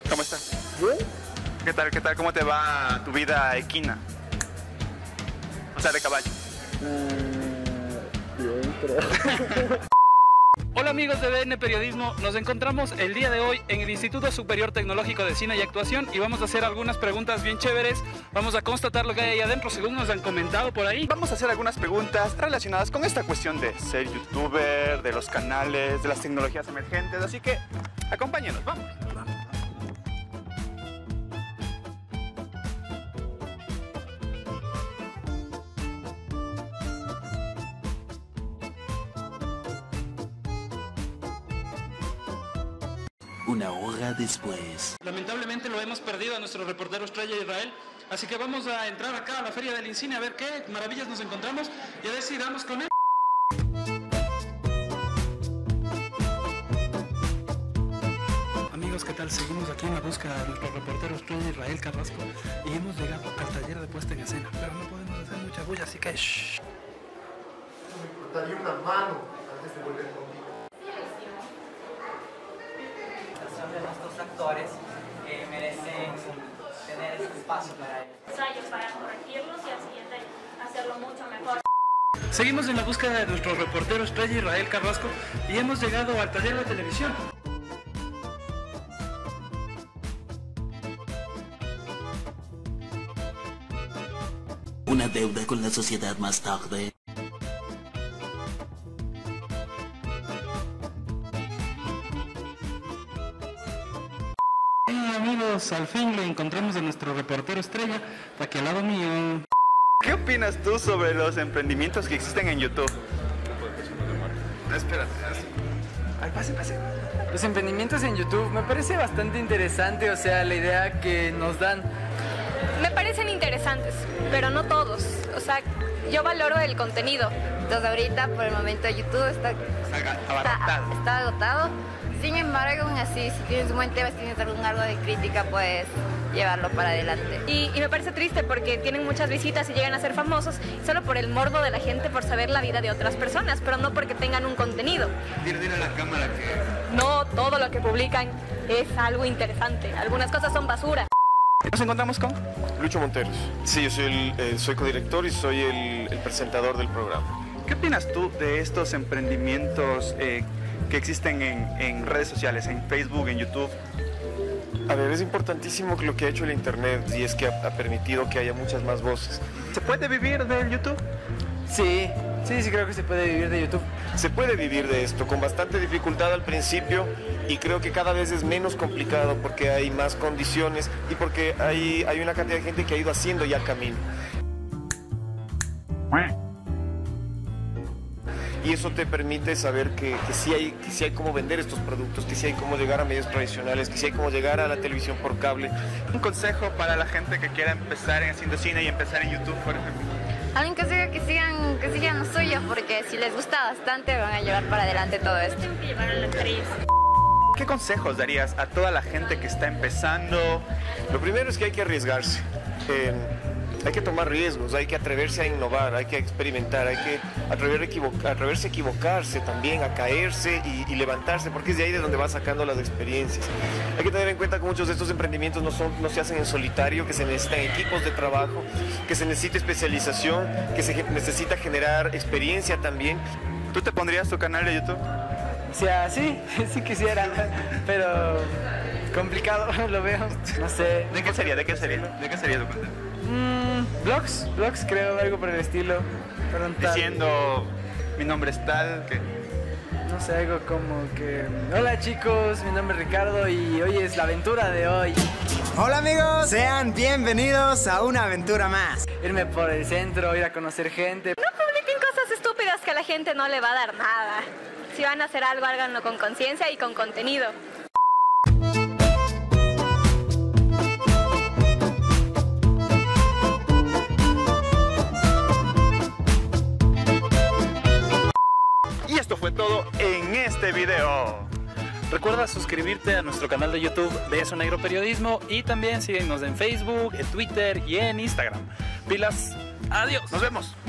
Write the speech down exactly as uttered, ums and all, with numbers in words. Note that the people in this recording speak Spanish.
¿Cómo estás? ¿Bien? ¿Qué tal, qué tal? ¿Cómo te va tu vida equina? O sea, de caballo. Uh, bien, creo. Hola amigos de B N Periodismo, nos encontramos el día de hoy en el Instituto Superior Tecnológico de Cine y Actuación y vamos a hacer algunas preguntas bien chéveres. Vamos a constatar lo que hay ahí adentro según nos han comentado por ahí. Vamos a hacer algunas preguntas relacionadas con esta cuestión de ser youtuber, de los canales, de las tecnologías emergentes, así que acompáñenos, vamos. Una hora después. Lamentablemente lo hemos perdido a nuestro reportero estrella Israel, así que vamos a entrar acá a la Feria del Incine a ver qué maravillas nos encontramos y a ver si damos con él. Amigos, ¿qué tal? Seguimos aquí en la búsqueda de nuestro reportero estrella Israel Carrasco y hemos llegado al taller de puesta en escena, pero no podemos hacer mucha bulla, así que shh. Me cortaría una mano antes de volver conmigo. De nuestros actores eh, merecen tener ese espacio para ellos. Ensayos para corregirlos y al siguiente hacerlo mucho mejor. Seguimos en la búsqueda de nuestro reportero estrella Israel Carrasco y hemos llegado al taller de televisión. Una deuda con la sociedad más tarde. Amigos, al fin lo encontramos a nuestro reportero estrella, aquí al lado mío. ¿Qué opinas tú sobre los emprendimientos que existen en YouTube? No, espérate. Ay, pase, pase. Los emprendimientos en YouTube me parece bastante interesante, o sea, la idea que nos dan. Me parecen interesantes, pero no todos. O sea, yo valoro el contenido. Entonces ahorita por el momento YouTube está, Está está, abarrotado. está agotado. Sin embargo, aún así, si tienes un buen tema, si tienes algún algo de crítica, puedes llevarlo para adelante. Y, y me parece triste porque tienen muchas visitas y llegan a ser famosos solo por el morbo de la gente, por saber la vida de otras personas, pero no porque tengan un contenido. Dile, dile a la cámara que... No todo lo que publican es algo interesante. Algunas cosas son basura. Nos encontramos con... Lucho Monteros. Sí, yo soy, el, eh, soy codirector y soy el, el presentador del programa. ¿Qué opinas tú de estos emprendimientos eh, que existen en, en redes sociales, en Facebook, en YouTube? A ver, es importantísimo lo que ha hecho el Internet y es que ha, ha permitido que haya muchas más voces. ¿Se puede vivir del YouTube? Sí, sí, sí creo que se puede vivir de YouTube. Se puede vivir de esto con bastante dificultad al principio y creo que cada vez es menos complicado porque hay más condiciones y porque hay, hay una cantidad de gente que ha ido haciendo ya camino. Y eso te permite saber que, que, sí hay, que sí hay cómo vender estos productos, que sí hay cómo llegar a medios tradicionales, que sí hay cómo llegar a la televisión por cable. Un consejo para la gente que quiera empezar en haciendo cine y empezar en YouTube, por ejemplo. Alguien que siga que sigan, que sigan lo suyo, porque si les gusta bastante van a llevar para adelante todo esto. Tengo que llevar a la actriz. ¿Qué consejos darías a toda la gente que está empezando? Lo primero es que hay que arriesgarse. Eh, Hay que tomar riesgos, hay que atreverse a innovar, hay que experimentar, hay que atrever a equivocar, atreverse a equivocarse también, a caerse y, y levantarse, porque es de ahí de donde vas sacando las experiencias. Hay que tener en cuenta que muchos de estos emprendimientos no, son, no se hacen en solitario, que se necesitan equipos de trabajo, que se necesita especialización, que se necesita generar experiencia también. ¿Tú te pondrías tu canal de YouTube? O sea, sí, sí quisiera, pero complicado lo veo, no sé. ¿De qué sería? ¿De qué sería? ¿De qué sería tu contenido? Mm, blogs, blogs creo, algo por el estilo. Perdón, tal. Diciendo, mi nombre es tal, que... No sé, algo como que... Hola chicos, mi nombre es Ricardo y hoy es la aventura de hoy. Hola amigos, sean bienvenidos a una aventura más. Irme por el centro, ir a conocer gente. No publiquen cosas estúpidas que a la gente no le va a dar nada. Si van a hacer algo, háganlo con conciencia y con contenido. Y esto fue todo en este video. Recuerda suscribirte a nuestro canal de YouTube de Eso Negro Periodismo y también síguenos en Facebook, en Twitter y en Instagram. Pilas, adiós. Nos vemos.